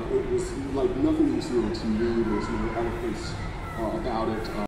it was like nothing you see on TV. There's no eloquence about it.